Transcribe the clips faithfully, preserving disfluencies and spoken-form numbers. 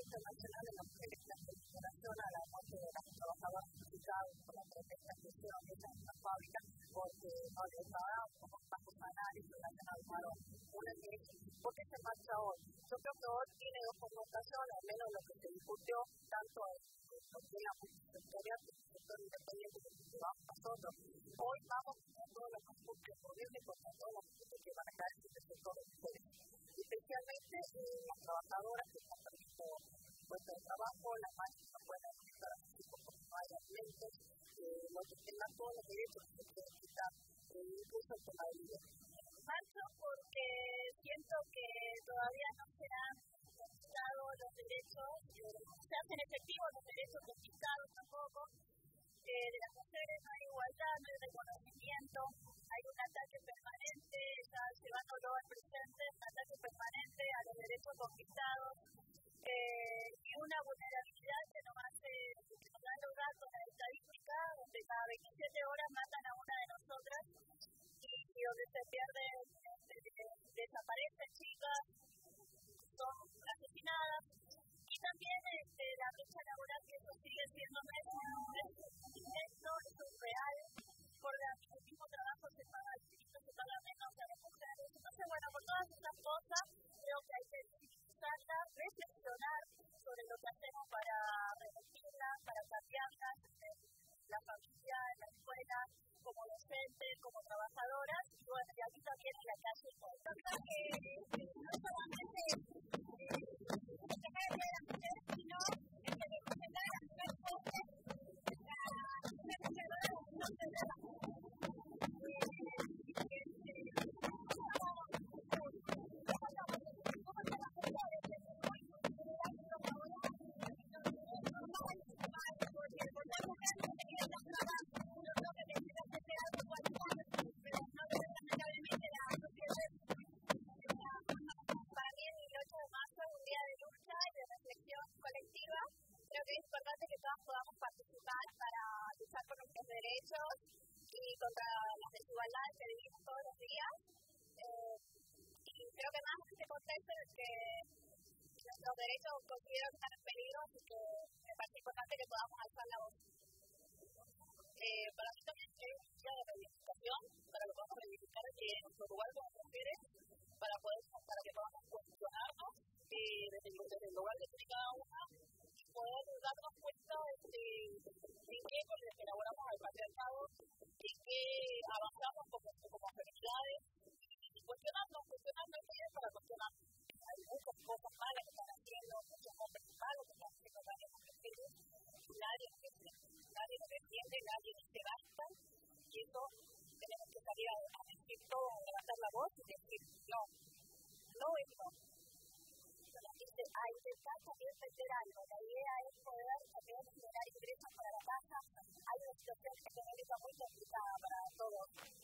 Internacional de la Mujer en relación a la muerte de las trabajadoras implicadas por la protesta que hicieron ellas en la fábrica porque no les pagaban como pasos salarios relacionados al paro. Una de ellas, ¿por qué se marcha hoy? Yo creo que hoy tiene dos connotaciones, al menos lo que se discutió tanto en lo que era el sectorial como el sector independiente que vamos nosotros. Hoy vamos con todo lo que discute el gobierno y contra todo lo que van a caer en el sector de mujeres. Especialmente eh, las trabajadoras que están perdiendo puestos de trabajo, las madres que no pueden alimentar a sus hijos porque no hay alimentos, eh, los que tengan todos los derechos que se quieren quitar, eh, incluso el tema del I V A. Marcho porque siento que todavía no se han conquistado los derechos, eh, no se hacen efectivos los derechos conquistados tampoco. Eh, de las mujeres no hay igualdad, no hay reconocimiento, hay un ataque permanente, ya llevándolo al presente, un ataque permanente a los derechos conquistados eh, y una vulnerabilidad que nos hace, que nos dan los datos en la estadística, donde cada veintisiete horas matan a una de nosotras y, y donde se pierden, este, desaparecen chicas, son asesinadas. Y también este, la brecha laboral, que eso sigue siendo esto es real, por el mismo trabajo se paga distinto, se paga menos a las mujeres. Entonces, bueno, por todas esas cosas, creo que hay que visibilizarlas, reflexionar sobre lo que hacemos para revertirlas, para cambiarlas en la familia, en la escuela, como docentes, como trabajadoras, y bueno, y aquí también en la calle. Eh, no solamente contra las desigualdades que vivimos todos los días. Eh, y creo que más en este contexto en el que los derechos considero que están en peligro, así que me parece importante que podamos alzar la voz. Eh, para mí también es un día de reivindicación, para que podamos reivindicar eh, nuestro lugar como mujeres, para, poder, para que podamos cuestionarnos eh, desde, desde el lugar que tiene cada una y poder darnos cuenta de, de qué con lo que elaboramos al patriarcado y que avanzamos como, como feminidades y cuestionarnos, cuestionarnos ideas para cuestionar. Hay muchas cosas malas que están haciendo, muchos hombres malos que están haciendo varias mujeres, y nadie nos defiende, nadie nos defiende, nadie nos basta, y eso tenemos que salir a, a decir todo, a levantar la voz y decir, no, no es no. Dice, a intentar también vender algo, la idea es poder también generar ingresos para la casa, hay una situación económica muy complicada para todos.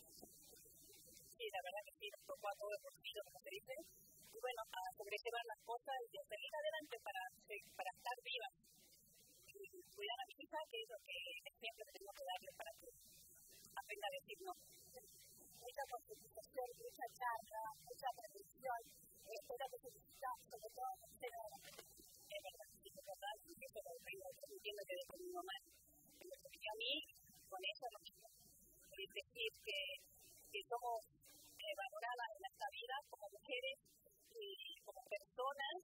Sí, la verdad que sí, nos tocó a todos los bolsillo, como se dice, y bueno, a sobrellevar las cosas y a seguir adelante para, para estar vivas y cuidar a mi hija, que es lo que siempre tenemos que darle para que aprenda a decir no. Mucha concientización, mucha charla, mucha prevención, espero que se necesita, sobre todo en el seno de la mujer, en el ejercicio total, y eso lo digo, entiendo que desde mi mamá, y a mí, con eso lo mismo. Es decir, que, que somos eh, valoradas en esta vida como mujeres y como personas,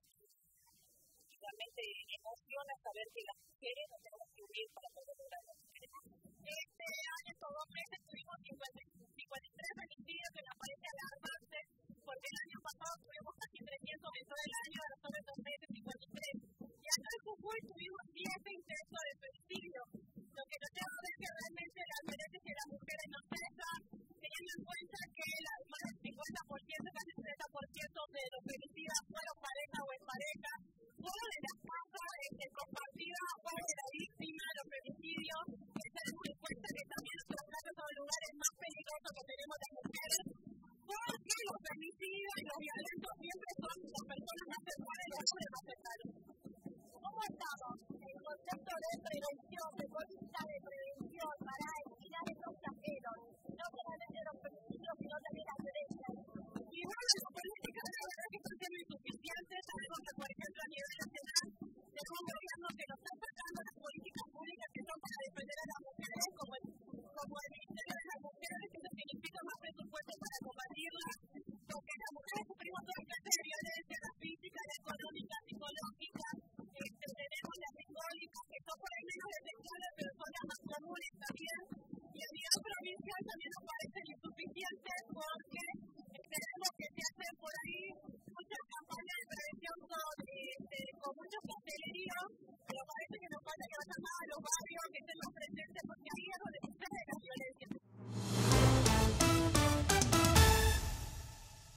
y realmente emociona saber que las mujeres nos tenemos que unir para poder lograr las mujeres. Este año, estos dos meses, tuvimos cincuenta y tres femicidios que nos parece alarmante, porque el año pasado tuvimos casi trescientos en todo el año, de los otros dos meses